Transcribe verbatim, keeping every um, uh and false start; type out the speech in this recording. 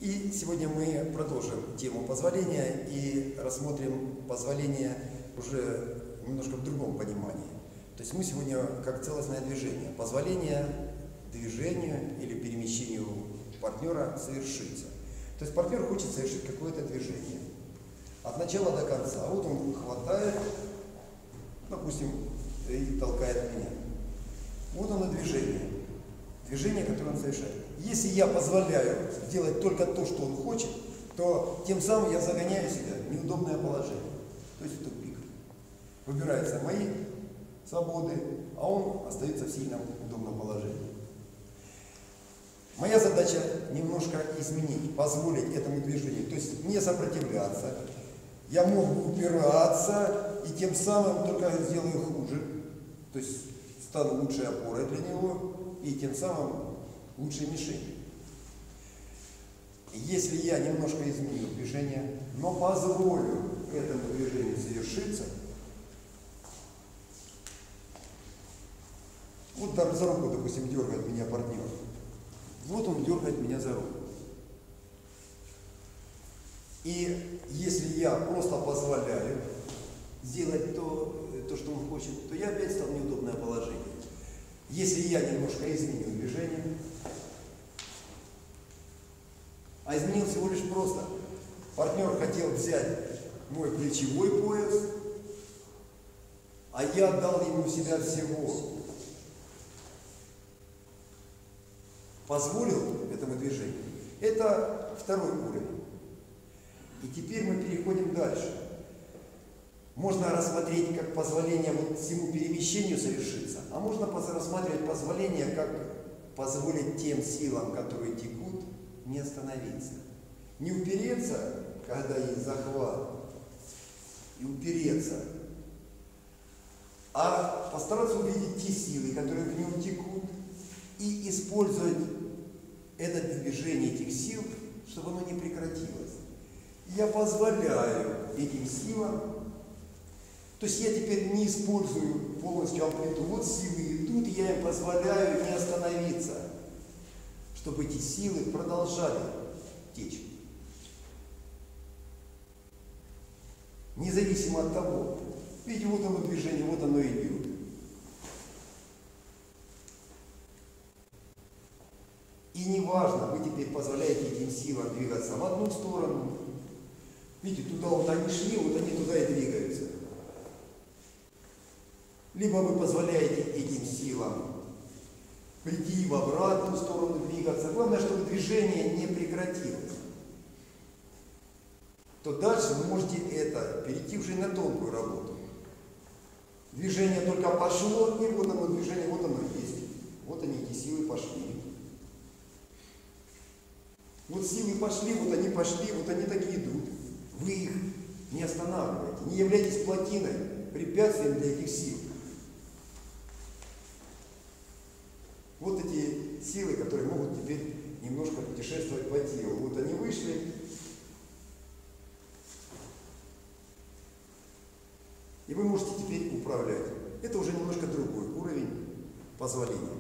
И сегодня мы продолжим тему позволения и рассмотрим позволение уже немножко в другом понимании. То есть мы сегодня как целостное движение. Позволение движению или перемещению партнера совершиться. То есть партнер хочет совершить какое-то движение. От начала до конца. А вот он хватает, допустим, и толкает меня. Вот оно движение. Движение, которое он совершает. Если я позволяю делать только то, что он хочет, то тем самым я загоняю себя в неудобное положение. То есть в тупик. Выбираются мои свободы, а он остается в сильном удобном положении. Моя задача немножко изменить, позволить этому движению, то есть не сопротивляться. Я могу упираться и тем самым только сделаю хуже. То есть стану лучшей опорой для него и тем самым лучшей мишенью. Если я немножко изменю движение, но позволю этому движению совершиться, вот за руку, допустим, дергает меня партнер. Вот он дергает меня за руку. И если я просто позволяю сделать то, то, что он хочет, то я опять стал в неудобное положение. Если я немножко изменю движение, а изменил всего лишь просто. Партнер хотел взять мой плечевой пояс, а я дал ему себя всего. Позволил этому движению. Это второй уровень. И теперь мы переходим дальше. Можно рассмотреть как позволение вот всему перемещению совершиться, а можно рассматривать позволение как позволить тем силам, которые текут, не остановиться. Не упереться, когда есть захват, и упереться, а постараться увидеть те силы, которые в нем текут, и использовать это движение этих сил, чтобы оно не прекратилось. Я позволяю этим силам, то есть я теперь не использую полностью амплитуду. Вот силы идут, и я им позволяю не остановиться, чтобы эти силы продолжали течь. Независимо от того, видите, вот оно движение, вот оно идет. И неважно, вы теперь позволяете этим силам двигаться в одну сторону. Видите, туда вот они шли, вот они туда и двигаются. Либо вы позволяете этим силам прийти в обратную сторону двигаться. Главное, чтобы движение не прекратилось. То дальше вы можете это перейти уже на тонкую работу. Движение только пошло, и вот оно движение, вот оно есть. Вот они, эти силы пошли. Вот силы пошли, вот они пошли, вот они так и идут. Вы их не останавливаете, не являетесь плотиной, препятствием для этих сил. Вот эти силы, которые могут теперь немножко путешествовать по телу. Вот они вышли. И вы можете теперь управлять. Это уже немножко другой уровень позволения.